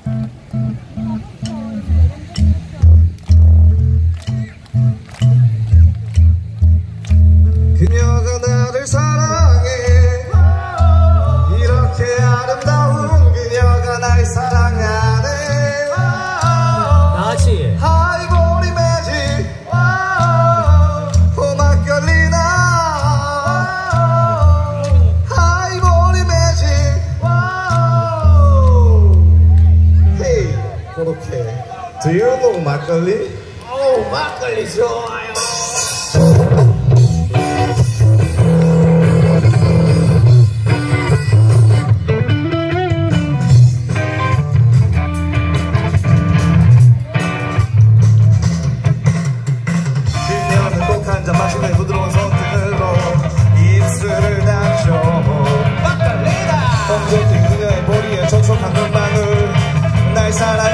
그녀가 나를 사랑해 이렇게 아름다운 그녀가 날 사랑하네 다시 하이보리 매직 막걸리나 하이보리 매직 헤이 그렇게 Do you know 막걸리? 오 막걸리 좋아요. 그녀는 꼭 한 잔 마시는 부드러운 손등으로 입술을 닥쳐 막걸리다 엉덩이 그녀의 머리에 촉촉한 눈망울 날 사랑